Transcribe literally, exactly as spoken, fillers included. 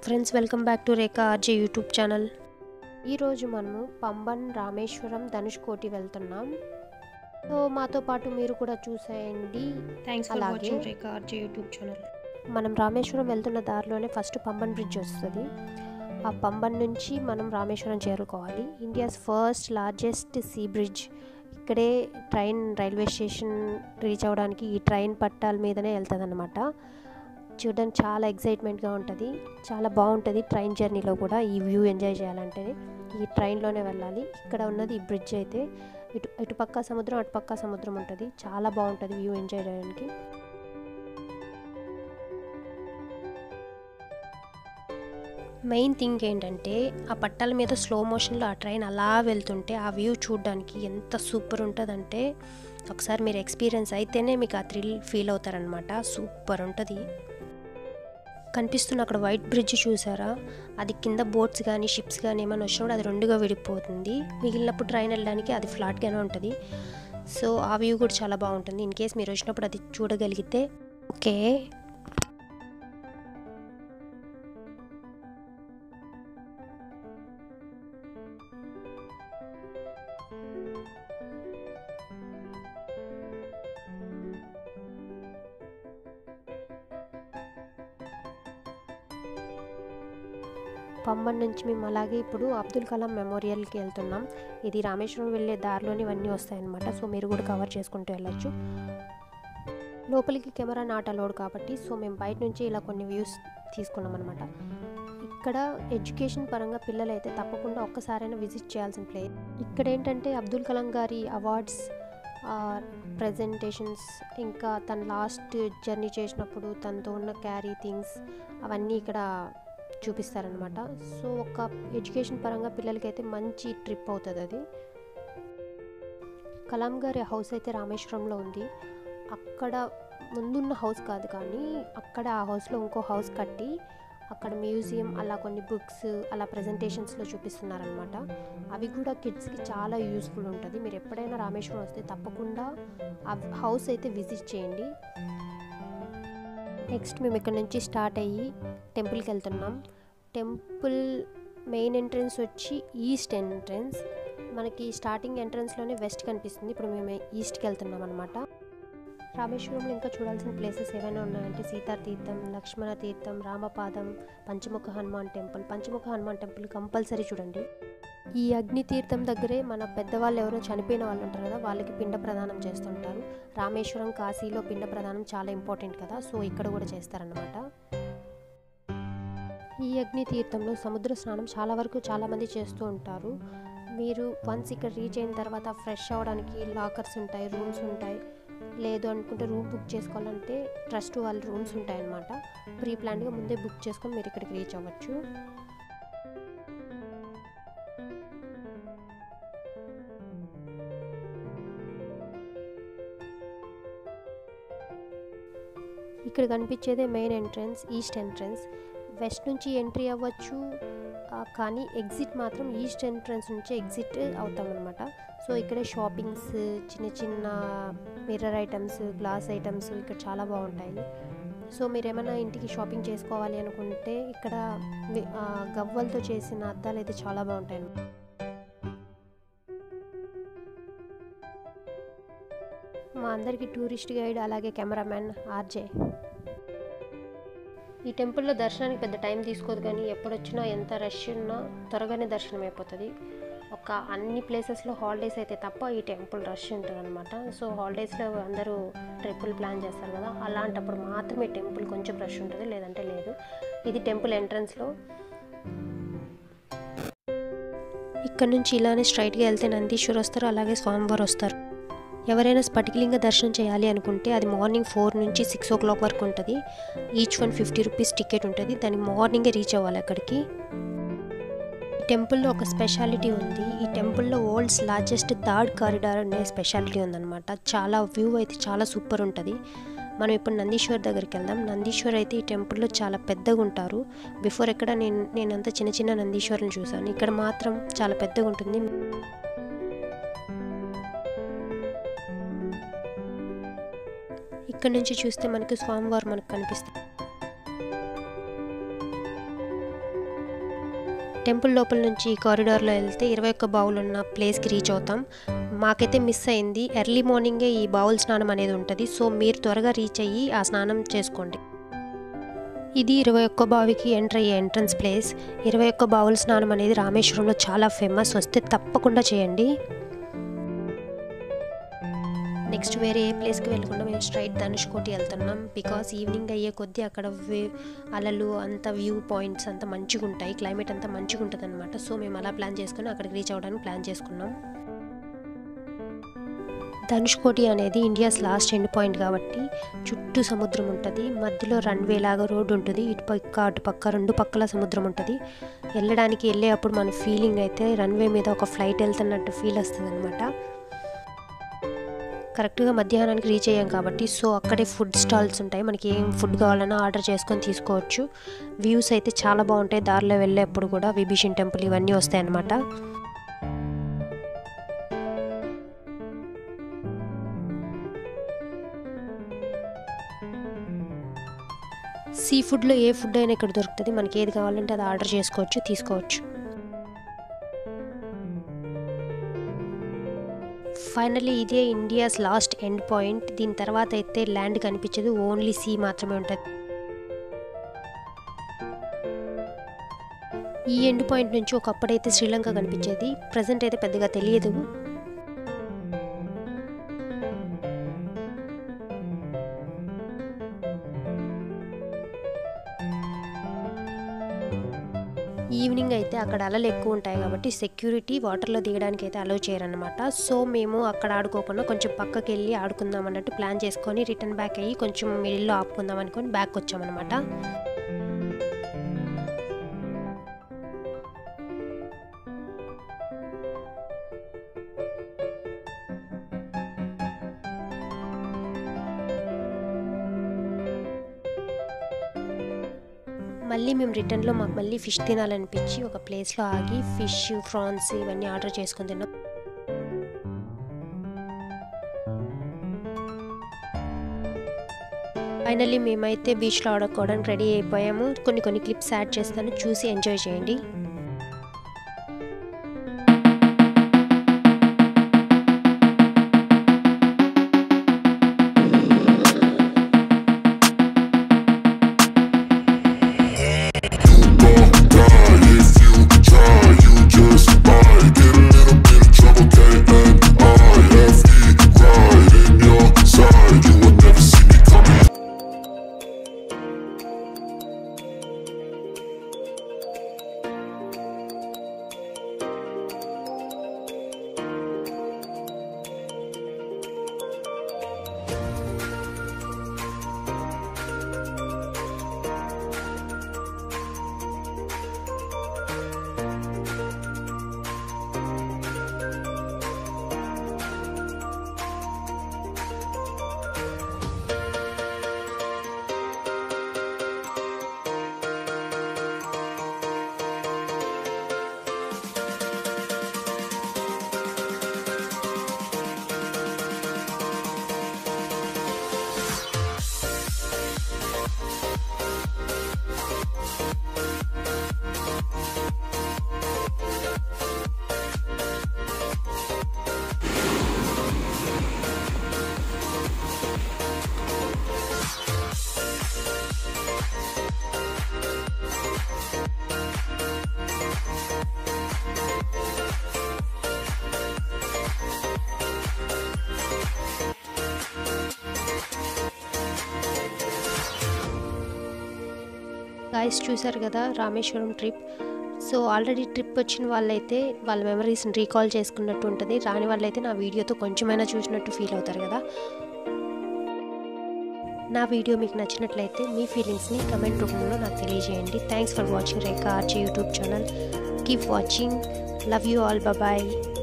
Friends welcome back to Rekha RJ YouTube channel. ఈరోజు మనము పంబన్, రామేశ్వరం, ధనుష్కోటి వెళ్తున్నాం. సో మాతో పాటు మీరు కూడా చూసేయండి. Thanks for watching Rekha RJ YouTube channel. మనం రామేశ్వరం వెళ్తున్న దారిలోనే ఫస్ట్ పంబన్ బ్రిడ్జ్ వస్తుంది. ఆ పంబన్ నుంచి మనం రామేశ్వరం చేరుకోవాలి. India's first largest sea bridge. ఇక్కడే ట్రైన్ రైల్వే స్టేషన్ రీచ్ అవ్వడానికి ఈ ట్రైన్ పట్టాల మీదనే వెళ్తుంది అనమాట. చూడడానికి చాలా ఎక్సైట్మెంట్గా ఉంటుంది, చాలా బాగుంటుంది. ట్రైన్ జర్నీలో కూడా ఈ వ్యూ ఎంజాయ్ చేయాలంటే ఈ ట్రైన్లోనే వెళ్ళాలి. ఇక్కడ ఉన్నది ఈ బ్రిడ్జ్. అయితే ఇటు ఇటుపక్క సముద్రం, అటుపక్క సముద్రం ఉంటుంది. చాలా బాగుంటుంది వ్యూ ఎంజాయ్ చేయడానికి. మెయిన్ థింగ్ ఏంటంటే ఆ పట్టాల మీద స్లో మోషన్లో ఆ ట్రైన్ అలా వెళ్తుంటే ఆ వ్యూ చూడడానికి ఎంత సూపర్ ఉంటుందంటే ఒకసారి మీరు ఎక్స్పీరియన్స్ అయితేనే మీకు ఆ థ్రిల్ ఫీల్ అవుతారనమాట. సూపర్ ఉంటుంది. కనిపిస్తున్న అక్కడ వైట్ బ్రిడ్జ్ చూసారా, అది కింద బోట్స్ కానీ షిప్స్ కానీ ఏమైనా వచ్చినప్పుడు అది రెండుగా విడిపోతుంది. మిగిలినప్పుడు ట్రైన్ వెళ్ళడానికి అది ఫ్లాట్గానే ఉంటుంది. సో ఆ వ్యూ కూడా చాలా బాగుంటుంది. ఇన్ కేస్ మీరు వచ్చినప్పుడు అది చూడగలిగితే ఓకే. పంబన్ నుంచి మేము అలాగే ఇప్పుడు అబ్దుల్ కలాం మెమోరియల్కి వెళ్తున్నాం. ఇది రామేశ్వరం వెళ్ళే దారిలోని ఇవన్నీ వస్తాయన్నమాట. సో మీరు కూడా కవర్ చేసుకుంటూ వెళ్ళొచ్చు. లోపలికి కెమెరా నాట్ అలౌడ్ కాబట్టి సో మేము బయట నుంచి ఇలా కొన్ని వ్యూస్ తీసుకున్నాం అనమాట. ఇక్కడ ఎడ్యుకేషన్ పరంగా పిల్లలు అయితే తప్పకుండా ఒక్కసారైనా విజిట్ చేయాల్సిన ప్లేస్. ఇక్కడ ఏంటంటే అబ్దుల్ కలాం గారి అవార్డ్స్, ప్రజెంటేషన్స్, ఇంకా తన లాస్ట్ జర్నీ చేసినప్పుడు తనతో ఉన్న క్యారీ థింగ్స్ అవన్నీ ఇక్కడ చూపిస్తారనమాట. సో ఒక ఎడ్యుకేషన్ పరంగా పిల్లలకైతే మంచి ట్రిప్ అవుతుంది అది. కలాం గారి హౌస్ అయితే రామేశ్వరంలో ఉంది. అక్కడ ముందున్న హౌస్ కాదు కానీ అక్కడ ఆ హౌస్లో ఇంకో హౌస్ కట్టి అక్కడ మ్యూజియం, అలా కొన్ని బుక్స్, అలా ప్రజెంటేషన్స్లో చూపిస్తున్నారనమాట. అవి కూడా కిడ్స్కి చాలా యూస్ఫుల్ ఉంటుంది. మీరు ఎప్పుడైనా రామేశ్వరం వస్తే తప్పకుండా ఆ హౌస్ అయితే విజిట్ చేయండి. నెక్స్ట్ మేము ఇక్కడ నుంచి స్టార్ట్ అయ్యి టెంపుల్కి వెళ్తున్నాం. టెంపుల్ మెయిన్ ఎంట్రన్స్ వచ్చి ఈస్ట్ ఎంట్రన్స్. మనకి స్టార్టింగ్ ఎంట్రన్స్లోనే వెస్ట్ కనిపిస్తుంది. ఇప్పుడు మేము ఈస్ట్కి వెళ్తున్నాం అనమాట. రామేశ్వరంలో ఇంకా చూడాల్సిన ప్లేసెస్ ఏవైనా ఉన్నాయంటే Sita Theertham, Lakshmana Theertham, Ramapadam, Panchamukha Hanuman temple. Panchamukha Hanuman temple compulsory చూడండి. ఈ అగ్ని తీర్థం దగ్గరే మన పెద్దవాళ్ళు ఎవరో చనిపోయిన వాళ్ళు ఉంటారు కదా, వాళ్ళకి పిండ ప్రదానం చేస్తుంటారు. రామేశ్వరం, కాశీలో పిండ ప్రదానం చాలా ఇంపార్టెంట్ కదా, సో ఇక్కడ కూడా చేస్తారనమాట. ఈ అగ్ని తీర్థంలో సముద్ర స్నానం చాలా వరకు చాలామంది చేస్తూ ఉంటారు. మీరు వన్స్ ఇక్కడ రీచ్ అయిన తర్వాత ఫ్రెష్ అవ్వడానికి లాకర్స్ ఉంటాయి, రూమ్స్ ఉంటాయి. లేదు అనుకుంటే రూమ్ బుక్ చేసుకోవాలంటే ట్రస్ట్ వాళ్ళ రూమ్స్ ఉంటాయన్నమాట. ప్రీ ప్లాన్గా ముందే బుక్ చేసుకొని మీరు ఇక్కడికి రీచ్ అవ్వచ్చు. ఇక్కడ కనిపించేదే main entrance, east entrance. West నుంచి ఎంట్రీ అవ్వచ్చు కానీ ఎగ్జిట్ మాత్రం ఈస్ట్ ఎంట్రన్స్ నుంచి ఎగ్జిట్ అవుతామన్నమాట. సో ఇక్కడే షాపింగ్స్, చిన్న చిన్న మిర్రర్ ఐటమ్స్, గ్లాస్ ఐటమ్స్ ఇక్కడ చాలా బాగుంటాయి. సో మీరు ఏమైనా ఇంటికి షాపింగ్ చేసుకోవాలి అనుకుంటే ఇక్కడ గవ్వలతో చేసిన అద్దాలు అయితే చాలా బాగుంటాయి. మా అందరికీ టూరిస్ట్ గైడ్ అలాగే కెమెరామ్యాన్ ఆర్జే. ఈ టెంపుల్లో దర్శనానికి పెద్ద టైం తీసుకోదు కానీ ఎప్పుడొచ్చినా ఎంత రష్ ఉన్నా త్వరగానే దర్శనం అయిపోతుంది. ఒక అన్ని ప్లేసెస్లో హాలిడేస్ అయితే తప్ప ఈ టెంపుల్ రష్ ఉంటుంది అనమాట. సో హాలిడేస్లో అందరూ ట్రిప్పులు ప్లాన్ చేస్తారు కదా, అలాంటప్పుడు మాత్రమే టెంపుల్ కొంచెం రష్ ఉంటుంది, లేదంటే లేదు. ఇది టెంపుల్ ఎంట్రన్స్లో. ఇక్కడ నుంచి ఇలానే స్ట్రైట్గా వెళ్తే నందీశ్వర్ వస్తారు, అలాగే స్వామివారు వస్తారు. ఎవరైనా స్ఫటికలింగ దర్శనం చేయాలి అనుకుంటే అది మార్నింగ్ ఫోర్ నుంచి సిక్స్ ఓ క్లాక్ వరకు ఉంటుంది. Each one fifty rupees ticket ఉంటుంది. దాన్ని మార్నింగే రీచ్ అవ్వాలి అక్కడికి. ఈ టెంపుల్లో ఒక స్పెషాలిటీ ఉంది. ఈ టెంపుల్లో వరల్డ్స్ లార్జెస్ట్ థర్డ్ కారిడార్ అనే స్పెషాలిటీ ఉందన్నమాట. చాలా వ్యూ అయితే చాలా సూపర్ ఉంటుంది. మనం ఇప్పుడు నందీశ్వర్ దగ్గరికి వెళ్దాం. నందీశ్వర్ అయితే ఈ టెంపుల్లో చాలా పెద్దగా ఉంటారు. బిఫోర్ ఎక్కడ నేను నేనంతా చిన్న చిన్న నందీశ్వరుని చూశాను, ఇక్కడ మాత్రం చాలా పెద్దగా ఉంటుంది. ఇక్కడ నుంచి చూస్తే మనకి స్వామివారు మనకు కనిపిస్తారు. టెంపుల్ లోపల నుంచి కారిడార్లో వెళ్తే ఇరవై ఒక్క బావులు ఉన్న ప్లేస్కి రీచ్ అవుతాం. మాకైతే మిస్ అయింది. ఎర్లీ మార్నింగే ఈ బావుల స్నానం అనేది ఉంటుంది. సో మీరు త్వరగా రీచ్ అయ్యి ఆ స్నానం చేసుకోండి. ఇది ఇరవై ఒక్క బావికి ఎంటర్ అయ్యే ఎంట్రన్స్ ప్లేస్. ఇరవై ఒక్క బావుల స్నానం అనేది రామేశ్వరంలో చాలా ఫేమస్. వస్తే తప్పకుండా చేయండి. నెక్స్ట్ వేరే ఏ ప్లేస్కి వెళ్ళకుండా మేము స్ట్రైట్ ధనుష్కోటి వెళ్తున్నాం. బికాస్ ఈవినింగ్ అయ్యే కొద్దీ అక్కడ వే అలలు అంత వ్యూ పాయింట్స్ అంతా మంచిగా ఉంటాయి, క్లైమేట్ అంతా మంచిగా ఉంటుంది అనమాట. సో మేము అలా ప్లాన్ చేసుకుని అక్కడికి రీచ్ అవ్వడానికి ప్లాన్ చేసుకున్నాం. ధనుష్కోటి అనేది ఇండియాస్ లాస్ట్ ఎండ్ పాయింట్ కాబట్టి చుట్టూ సముద్రం ఉంటుంది. మధ్యలో రన్వే లాగా రోడ్డు ఉంటుంది. ఇటు పక్క అటు పక్క రెండు పక్కల సముద్రం ఉంటుంది. వెళ్ళడానికి వెళ్ళే అప్పుడు మన ఫీలింగ్ అయితే రన్వే మీద ఒక ఫ్లైట్ వెళ్తున్నట్టు ఫీల్ వస్తుంది అనమాట. కరెక్ట్గా మధ్యాహ్నానికి రీచ్ అయ్యాం కాబట్టి సో అక్కడే ఫుడ్ స్టాల్స్ ఉంటాయి. మనకి ఏం ఫుడ్ కావాలన్నా ఆర్డర్ చేసుకొని తీసుకోవచ్చు. వ్యూస్ అయితే చాలా బాగుంటాయి. దారిలో వెళ్ళేప్పుడు కూడా విభీషణ్ టెంపుల్ ఇవన్నీ వస్తాయి అన్నమాట. సీ ఫుడ్లో ఏ ఫుడ్ అయినా ఇక్కడ దొరుకుతుంది. మనకి ఏది కావాలంటే అది ఆర్డర్ చేసుకోవచ్చు, తీసుకోవచ్చు. ఫైనల్లీ ఇదే ఇండియాస్ లాస్ట్ ఎండ్ పాయింట్. దీని తర్వాత అయితే ల్యాండ్ కనిపించదు, ఓన్లీ సీ మాత్రమే ఉంటుంది. ఈ ఎండ్ పాయింట్ నుంచి ఒకప్పుడైతే శ్రీలంక కనిపించేది, ప్రజెంట్ అయితే పెద్దగా తెలియదు. ఈవినింగ్ అయితే అక్కడ అలలు ఎక్కువ ఉంటాయి కాబట్టి సెక్యూరిటీ వాటర్లో దిగడానికి అయితే అలౌ చేయరన్నమాట. సో మేము అక్కడ ఆడుకోకుండా కొంచెం పక్కకి వెళ్ళి ఆడుకుందాం అన్నట్టు ప్లాన్ చేసుకొని రిటర్న్ బ్యాక్ అయ్యి కొంచెం మిడిల్లో ఆపుకుందాం అనుకొని బ్యాక్ వచ్చామన్నమాట. మళ్ళీ మేము రిటర్న్లో మాకు మళ్ళీ ఫిష్ తినాలనిపించి ఒక ప్లేస్లో ఆగి ఫిష్, ఫ్రాన్స్ ఇవన్నీ ఆర్డర్ చేసుకొని తిన్నాం. ఫైనల్లీ మేమైతే బీచ్లో ఆడుకోవడానికి రెడీ అయిపోయాము. కొన్ని కొన్ని క్లిప్స్ యాడ్ చేస్తాను, చూసి ఎంజాయ్ చేయండి. గాయస్ చూసారు కదా Rameswaram trip. So already trip వచ్చిన వాళ్ళైతే వాళ్ళ మెమరీస్ని రీకాల్ చేసుకున్నట్టు ఉంటుంది. రాని వాళ్ళైతే నా వీడియోతో కొంచెమైనా చూసినట్టు ఫీల్ అవుతారు కదా. నా వీడియో మీకు నచ్చినట్లయితే మీ ఫీలింగ్స్ని కమెంట్ రూపంలో నాకు తెలియజేయండి. Thanks for watching Rekha RJ YouTube channel. Keep watching. Love you all. Bye.